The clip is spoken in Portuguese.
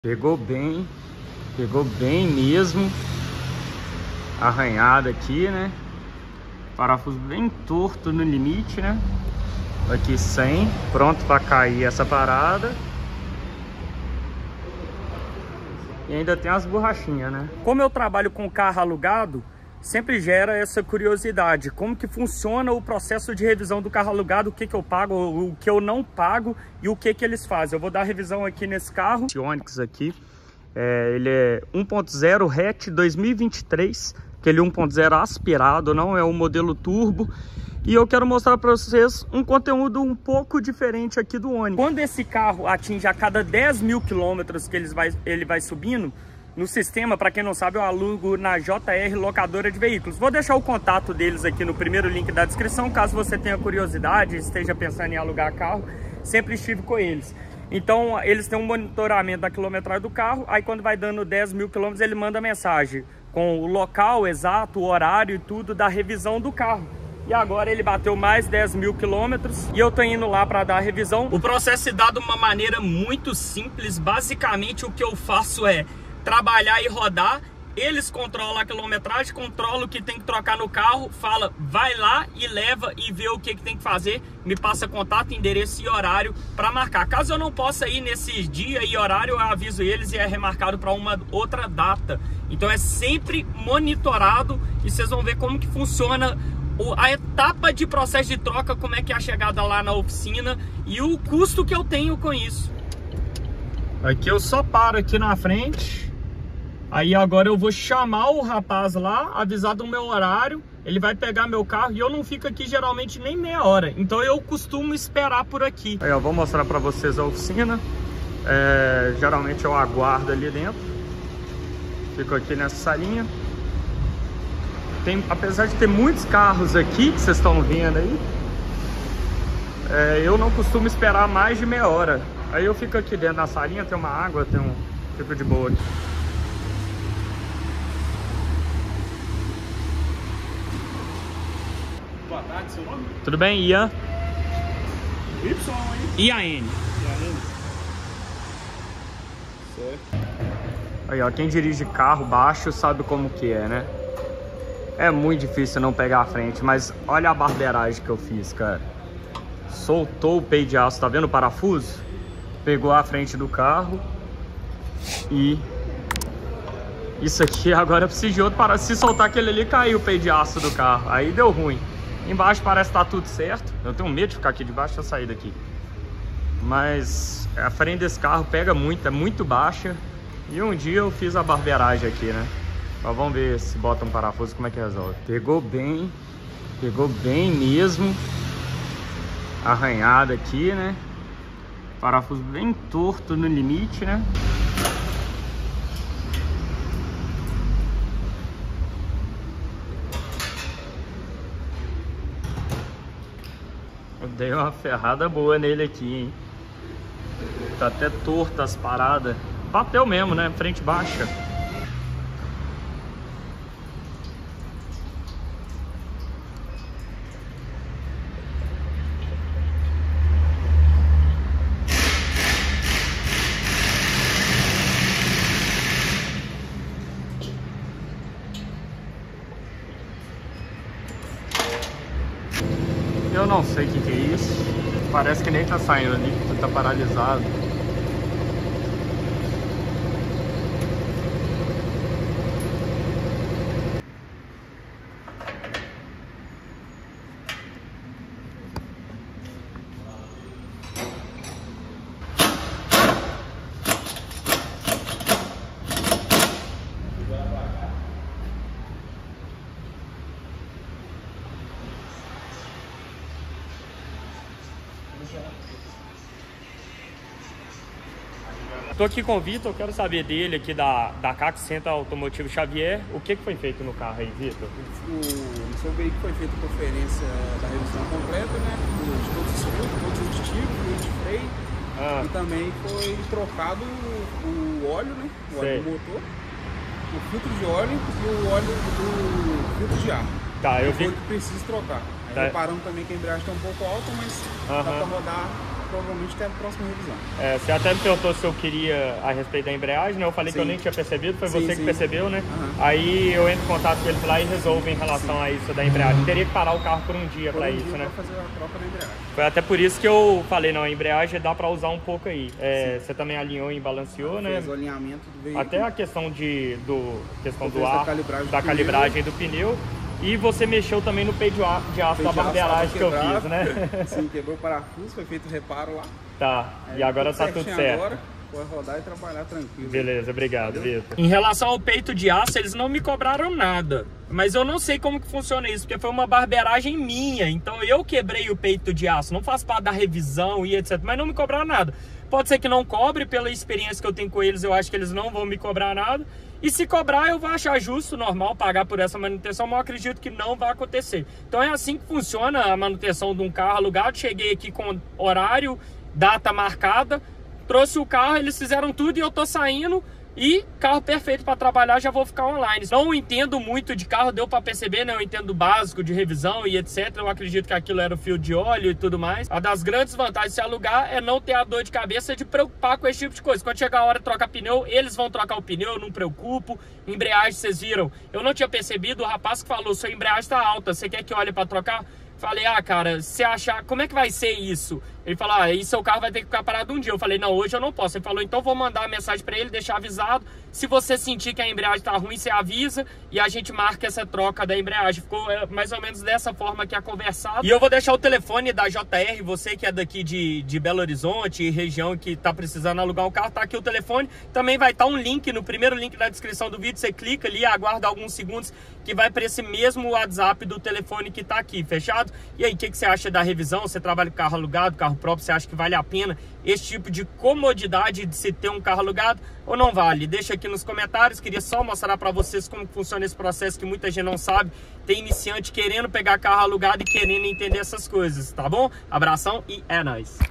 Pegou bem mesmo. Arranhado aqui, né? Parafuso bem torto no limite, né? Aqui 100, pronto para cair essa parada. E ainda tem as borrachinhas, né? Como eu trabalho com carro alugado, sempre gera essa curiosidade. Como que funciona o processo de revisão do carro alugado, o que que eu pago, o que eu não pago e o que que eles fazem. Eu vou dar revisão aqui nesse carro. Esse Onix aqui, ele é 1.0 hatch 2023, aquele 1.0 aspirado, não é o modelo turbo. E eu quero mostrar para vocês um conteúdo um pouco diferente aqui do Onix. Quando esse carro atinge a cada 10 mil quilômetros que ele vai subindo, no sistema, para quem não sabe, eu alugo na JR Locadora de Veículos. Vou deixar o contato deles aqui no primeiro link da descrição, caso você tenha curiosidade, esteja pensando em alugar carro, sempre estive com eles. Então, eles têm um monitoramento da quilometragem do carro, aí quando vai dando 10 mil quilômetros, ele manda mensagem com o local exato, o horário e tudo da revisão do carro. E agora ele bateu mais 10 mil quilômetros e eu tô indo lá para dar a revisão. O processo se dá de uma maneira muito simples. Basicamente, o que eu faço é trabalhar e rodar. Eles controlam a quilometragem, controlam o que tem que trocar no carro, fala, vai lá e leva e vê o que tem que fazer, me passa contato, endereço e horário para marcar. Caso eu não possa ir nesse dia e horário, eu aviso eles e é remarcado para uma outra data. Então é sempre monitorado e vocês vão ver como que funciona a etapa de processo de troca, como é que é a chegada lá na oficina e o custo que eu tenho com isso. Aqui eu só paro aqui na frente. Aí agora eu vou chamar o rapaz lá, avisar do meu horário, ele vai pegar meu carro e eu não fico aqui geralmente nem meia hora. Então eu costumo esperar por aqui. Aí eu vou mostrar para vocês a oficina. Geralmente eu aguardo ali dentro. Fico aqui nessa salinha. Apesar de ter muitos carros aqui, que vocês estão vendo aí, eu não costumo esperar mais de meia hora. Aí eu fico aqui dentro da salinha, tem uma água, fico de boa aqui. Boa tarde, seu nome? Tudo bem, Ian? Y, hein? IAN. Certo. Aí, ó, quem dirige carro baixo sabe como que é, né? É muito difícil não pegar a frente, mas olha a barbeiragem que eu fiz, cara. Soltou o peito de aço, tá vendo o parafuso? Pegou a frente do carro e... Isso aqui agora eu preciso de outro para... Se soltar aquele ali, caiu o peito de aço do carro. Aí deu ruim. Embaixo parece que tá tudo certo. Eu tenho medo de ficar aqui debaixo, deixa eu sair daqui. Mas a frente desse carro pega muito, é muito baixa. E um dia eu fiz a barbeiragem aqui, né? Mas vamos ver se bota um parafuso, como é que resolve. Pegou bem mesmo. Arranhado aqui, né? Parafuso bem torto no limite, né? Eu dei uma ferrada boa nele aqui, hein? Tá até torto as paradas. Bateu mesmo, né? Frente baixa. Eu não sei o que é isso. Parece que nem tá saindo ali, tá paralisado. Tô aqui com o Vitor, quero saber dele aqui da CAC Centro Automotivo Xavier. O que foi feito no carro aí, Vitor? No seu veículo foi feita a conferência da revisão completa, né? De todos os filtros, todos os aditivos, fluido de freio. E também foi trocado o óleo, né? O óleo do motor, o filtro de óleo e o óleo do filtro de ar. Tá, eu vi que precisa trocar. Aí reparando também que a embreagem está um pouco alta, mas dá para rodar provavelmente até a próxima revisão. Você até me perguntou se eu queria a respeito da embreagem, né? Eu falei que eu nem tinha percebido, foi você que percebeu, né? Aí eu entro em contato com eles lá e resolvo em relação a isso da embreagem. Teria que parar o carro por um dia para isso, né? Pra fazer a troca da embreagem. Foi até por isso que eu falei, não, a embreagem dá para usar um pouco aí. Você também alinhou e balanceou, né? Fez o alinhamento do veículo. Até a questão do ar, da calibragem do pneu. E você mexeu também no peito de aço da barbeiragem que eu fiz, né? Sim, quebrou o parafuso, foi feito o reparo lá. Tá, e agora tá tudo certo. Agora, pode rodar e trabalhar tranquilo. Beleza, obrigado, Vitor. Em relação ao peito de aço, eles não me cobraram nada. Mas eu não sei como que funciona isso, porque foi uma barbeiragem minha. Então eu quebrei o peito de aço, não faço parte da revisão e etc. Mas não me cobraram nada. Pode ser que não cobre, pela experiência que eu tenho com eles, eu acho que eles não vão me cobrar nada. E se cobrar, eu vou achar justo, normal, pagar por essa manutenção, mas eu acredito que não vai acontecer. Então é assim que funciona a manutenção de um carro alugado. Cheguei aqui com horário, data marcada, trouxe o carro, eles fizeram tudo e eu tô saindo. E carro perfeito para trabalhar, já vou ficar online. Não entendo muito de carro, deu para perceber, né? Eu entendo básico de revisão e etc. Eu acredito que aquilo era o fio de óleo e tudo mais. Uma das grandes vantagens de se alugar é não ter a dor de cabeça de preocupar com esse tipo de coisa. Quando chegar a hora de trocar pneu, eles vão trocar o pneu, eu não preocupo. Embreagem, vocês viram, eu não tinha percebido, o rapaz que falou, sua embreagem tá alta, você quer que olhe para trocar? Falei, cara, se achar, como é que vai ser isso? Ele falou, aí seu carro vai ter que ficar parado um dia. Eu falei, não, hoje eu não posso. Ele falou, então vou mandar a mensagem para ele, deixar avisado. Se você sentir que a embreagem tá ruim, você avisa e a gente marca essa troca da embreagem. Ficou mais ou menos dessa forma que é conversado. E eu vou deixar o telefone da JR, você que é daqui de Belo Horizonte, região que tá precisando alugar um carro, tá aqui o telefone. Também vai estar um link, no primeiro link da descrição do vídeo, você clica ali, aguarda alguns segundos que vai para esse mesmo WhatsApp do telefone que tá aqui, fechado? E aí, o que você acha da revisão? Você trabalha com carro alugado, carro próprio, você acha que vale a pena esse tipo de comodidade de se ter um carro alugado ou não vale? Deixa aqui nos comentários, queria só mostrar para vocês como funciona esse processo que muita gente não sabe. Tem iniciante querendo pegar carro alugado e querendo entender essas coisas, tá bom? Abração e é nóis!